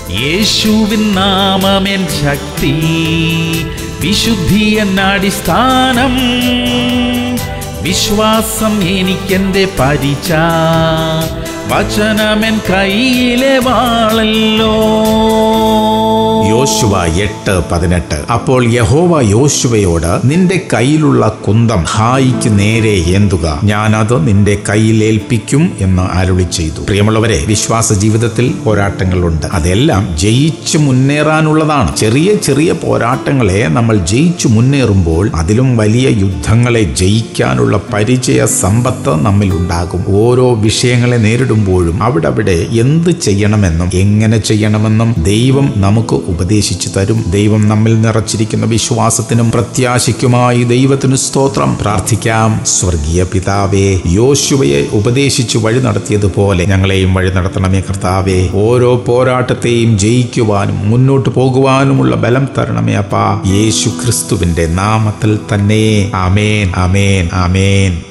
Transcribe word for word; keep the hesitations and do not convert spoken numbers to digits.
യേശുവിൻ നാമമെൻ ശക്തി, വിശുദ്ധി എന്നടിസ്ഥാനം, വിശ്വാസം എനിക്കെന്റെ പരിച, വചനമെൻ കയ്യിലെ വാളല്ലോ. യോശുവ എട്ട് പതിനെട്ട്. അപ്പോൾ യഹോവ യോശുവയോട്, നിന്റെ കയ്യിലുള്ള കുന്തം ഹായിക്ക് നേരെ ഏന്തുക, ഞാനത് നിന്റെ കയ്യിൽ ഏൽപ്പിക്കും എന്ന് അരുളി ചെയ്തു. പ്രിയമുള്ളവരെ, വിശ്വാസ ജീവിതത്തിൽ പോരാട്ടങ്ങളുണ്ട്. അതെല്ലാം ജയിച്ചു മുന്നേറാനുള്ളതാണ്. ചെറിയ ചെറിയ പോരാട്ടങ്ങളെ നമ്മൾ ജയിച്ചു മുന്നേറുമ്പോൾ അതിലും വലിയ യുദ്ധങ്ങളെ ജയിക്കാനുള്ള പരിചയ സമ്പത്ത് നമ്മിൽ ഉണ്ടാകും. ഓരോ വിഷയങ്ങളെ നേരിടുമ്പോഴും അവിടെ എന്ത് ചെയ്യണമെന്നും എങ്ങനെ ചെയ്യണമെന്നും ദൈവം നമുക്ക് ഉപദേശിച്ചു തരും. ദൈവം നമ്മിൽ നിറച്ചിരിക്കുന്ന വിശ്വാസത്തിനും പ്രത്യാശയ്ക്കുമായി ദൈവത്തിന് സ്തോത്രം. പ്രാർത്ഥിക്കാം. സ്വർഗീയ പിതാവേ, യോശുവയെ ഉപദേശിച്ചു വഴി നടത്തിയതുപോലെ ഞങ്ങളെയും വഴി നടത്തണമേ കർത്താവേ. ഓരോ പോരാട്ടത്തെയും ജയിക്കുവാനും മുന്നോട്ട് പോകുവാനുമുള്ള ബലം തരണമേ അപ്പാ. യേശു ക്രിസ്തുവിന്റെ നാമത്തിൽ തന്നെ. ആമേൻ, ആമേൻ, ആമേൻ.